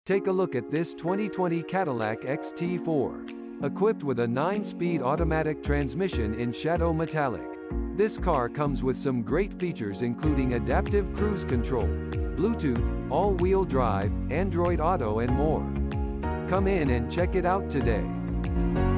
Take a look at this 2020 Cadillac XT4. Equipped with a 9-speed automatic transmission in Shadow Metallic. This car comes with some great features including adaptive cruise control, Bluetooth, all-wheel drive, Android Auto and more. Come in and check it out today.